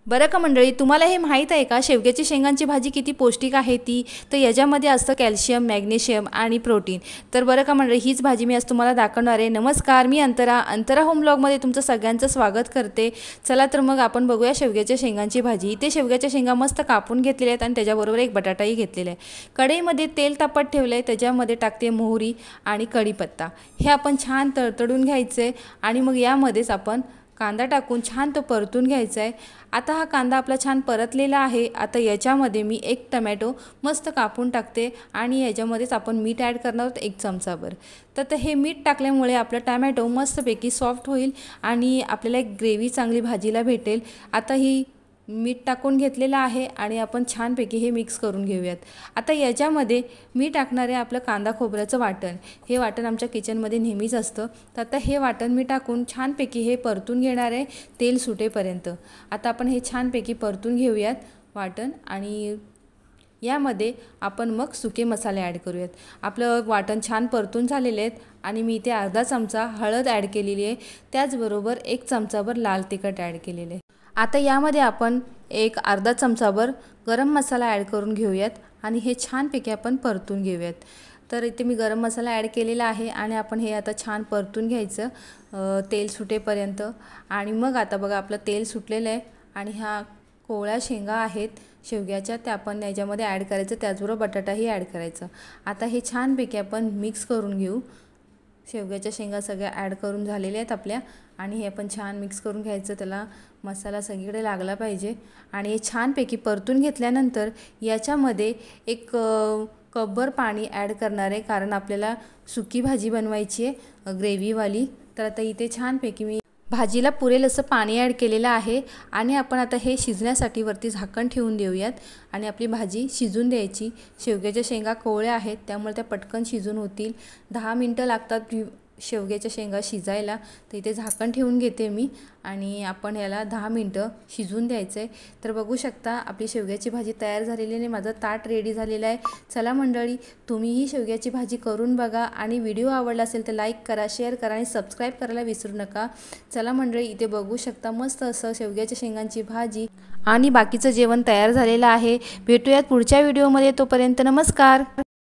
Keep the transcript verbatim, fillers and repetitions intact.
बरं का मंडळी, तुम्हाला हे माहीत आहे का शेवग्याची शेंगांची भाजी किती पौष्टिक आहे ती? तर याच्यामध्ये असतं कॅल्शियम, मॅग्नेशियम आणि प्रोटीन। तर बरं का मंडळी, हीच भाजी मी आज तुम्हाला दाखवणार आहे। नमस्कार, मी अंतरा अंतरा होम ब्लॉगमध्ये तुमचं सगळ्यांचं स्वागत करते। चला तर मग आपण बघूया शेवग्याच्या शेंगांची भाजी। इथे शेवग्याच्या शेंगा मस्त कापून घेतलेल्या आहेत आणि त्याच्याबरोबर एक बटाटाही घेतलेला आहे। कढईमध्ये तेल तापत ठेवलं आहे, त्याच्यामध्ये टाकते मोहरी आणि कढीपत्ता। हे आपण छान तळतळून घ्यायचे आणि मग यामध्येच आपण कांदा टाकून छान तो परतून घ्यायचा आहे। आता हा कांदा आपला छान परतलेला आहे। आता याच्यामध्ये मी एक टोमॅटो मस्त कापून टाकते आणि याच्यामध्येच आपण मीठ ॲड करणार आहोत एक चमचाभर। तर हे मीठ टाकल्यामुळे आपला टोमॅटो मस्तपैकी सॉफ्ट होईल आणि आपल्याला एक ग्रेव्ही चांगली भाजीला भेटेल। आता ही मीठ टाकून घेतलेलं आहे आणि आपण छानपैकी हे मिक्स करून घेऊयात। आता याच्यामध्ये मी टाकणार आहे आपलं कांदा खोबऱ्याचं वाटण। हे वाटण आमच्या किचनमध्ये नेहमीच असतं। तर आता हे वाटण मी टाकून छानपैकी हे परतून घेणार आहे तेल सुटेपर्यंत। आता आपण हे छानपैकी परतून घेऊयात वाटण आणि यामध्ये आपण मग सुके मसाले ॲड करूयात। आपलं वाटण छान परतून झालेले आहेत आणि मी इथे अर्धा चमचा हळद ॲड केलेली आहे, त्याचबरोबर एक चमचाभर लाल तिखट ॲड केलेले आहे। आता यामध्ये आपण एक अर्धा चमचाभर गरम मसाला ॲड करून घेऊयात आणि हे छानपैकी आपण परतून घेऊयात। तर इथे मी गरम मसाला ॲड केलेला आहे आणि आपण हे आता छान परतून घ्यायचं तेल सुटेपर्यंत। आणि मग आता बघा आपलं तेल सुटलेलं आहे आणि ह्या कोवळ्या शेंगा आहेत शेवग्याच्या, त्या आपण याच्यामध्ये ॲड करायचं, त्याचबरोबर बटाटाही ॲड करायचं। आता हे छानपैकी आपण मिक्स करून घेऊ। शेवग्याच्या शेंगा सगळ्या ॲड करून झालेल्या आहेत आपल्या आणि हे आपण छान मिक्स करून घ्यायचं, त्याला मसाला सगळीकडे लागला पाहिजे। आणि हे छानपैकी परतून घेतल्यानंतर याच्यामध्ये एक कपभर पाणी ॲड करणार आहे, कारण आपल्याला सुकी भाजी बनवायची आहे ग्रेव्हीवाली। तर आता इथे छानपैकी मी भाजीला पुरेल असं पाणी ॲड केलेलं आहे आणि आपण आता हे शिजण्यासाठी वरती झाकण ठेवून देऊयात आणि आपली भाजी शिजून द्यायची। शेवग्याच्या शेंगा कोवळ्या आहेत त्यामुळे त्या पटकन शिजून होतील। दहा मिनटं लागतात शेवग्याच्या शेंगा शिजायला। तर इथे झाकण ठेवून घेते मी आणि आपण याला दहा मिनटं शिजून द्यायचं आहे। तर बघू शकता आपली शेवग्याची भाजी तयार झालेली आहे, माझं ताट रेडी झालेलं आहे। चला मंडळी, तुम्हीही शेवग्याची भाजी करून बघा आणि व्हिडिओ आवडला असेल तर लाईक करा, शेअर करा आणि सबस्क्राईब करायला विसरू नका। चला मंडळी, इथे बघू शकता मस्त असं शेवग्याच्या शेंगांची भाजी आणि बाकीचं जेवण तयार झालेलं आहे। भेटूयात पुढच्या व्हिडिओमध्ये, तोपर्यंत नमस्कार।